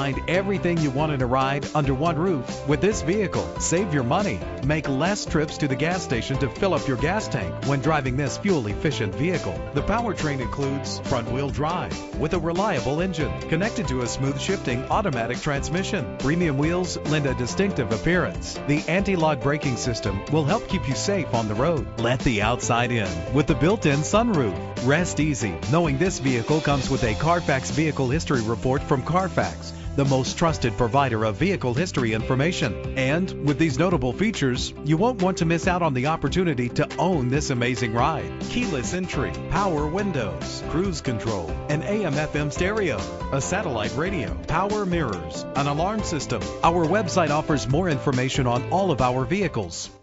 find everything you want in a ride under one roof with this vehicle. Save your money. Make less trips to the gas station to fill up your gas tank when driving this fuel-efficient vehicle. The powertrain includes front-wheel drive with a reliable engine connected to a smooth shifting automatic transmission. Premium wheels lend a distinctive appearance. The anti-lock braking system will help keep you safe on the road. Let the outside in with the built-in sunroof. Rest easy knowing this vehicle comes with a Carfax Vehicle History Report from Carfax, the most trusted provider of vehicle history information. And with these notable features, you won't want to miss out on the opportunity to own this amazing ride. Keyless entry, power windows, cruise control, an AM/FM stereo, a satellite radio, power mirrors, an alarm system. Our website offers more information on all of our vehicles.